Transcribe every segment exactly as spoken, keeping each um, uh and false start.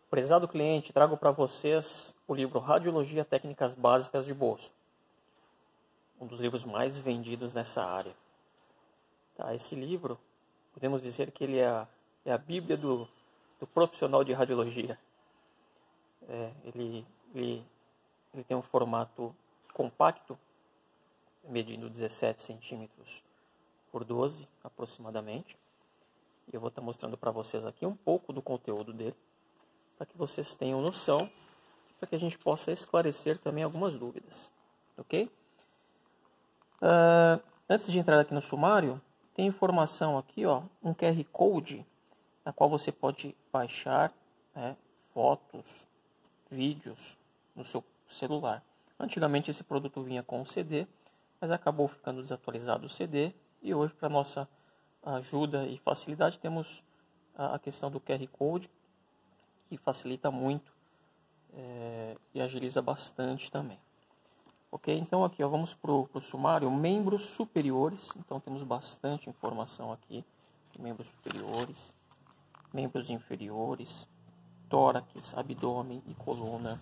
Prezado cliente, trago para vocês o livro Radiologia Técnicas Básicas de Bolso. Um dos livros mais vendidos nessa área. Tá, esse livro, podemos dizer que ele é a, é a bíblia do, do profissional de radiologia. É, ele, ele, ele tem um formato compacto, medindo dezessete centímetros por doze aproximadamente. E eu vou estar mostrando para vocês aqui um pouco do conteúdo dele, para que vocês tenham noção, para que a gente possa esclarecer também algumas dúvidas, ok? Uh, antes de entrar aqui no sumário, tem informação aqui, ó, um Q R Code, na qual você pode baixar, né, fotos, vídeos no seu celular. Antigamente esse produto vinha com um C D, mas acabou ficando desatualizado o C D, e hoje, para nossa ajuda e facilidade, temos a questão do Q R Code, que facilita muito é, e agiliza bastante também. Ok? Então aqui, ó, vamos para o sumário, membros superiores. Então temos bastante informação aqui. Membros superiores, membros inferiores, tórax, abdômen e coluna,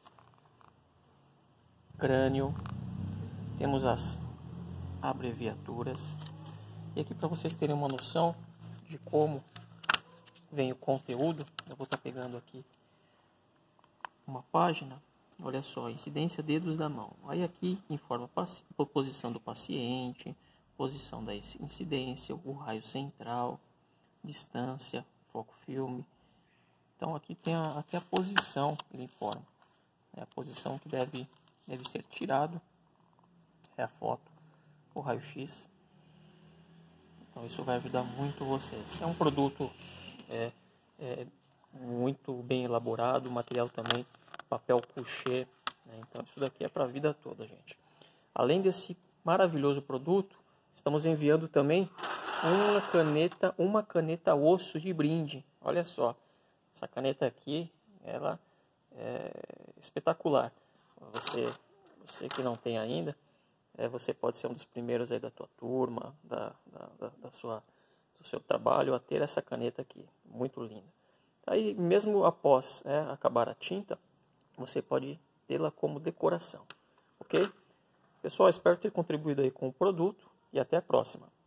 crânio. Temos as abreviaturas. E aqui, para vocês terem uma noção de como vem o conteúdo, eu vou estar pegando aqui uma página. Olha só, incidência dedos da mão. Aí aqui informa a posição do paciente, posição da incidência, o raio central, distância, foco filme. Então aqui tem a, até a posição, ele informa. É a posição que deve, deve ser tirado, é a foto, o raio-x. Então isso vai ajudar muito vocês. É um produto é, é, muito bem elaborado, o material também, papel couché, né? Então isso daqui é para a vida toda, gente. Além desse maravilhoso produto, estamos enviando também uma caneta, uma caneta osso de brinde. Olha só, essa caneta aqui, ela é espetacular. Você, você que não tem ainda, é, você pode ser um dos primeiros aí da tua turma, da, da, da sua, do seu trabalho, a ter essa caneta aqui, muito linda. Aí, mesmo após é, acabar a tinta, você pode tê-la como decoração, ok? Pessoal, espero ter contribuído aí com o produto e até a próxima.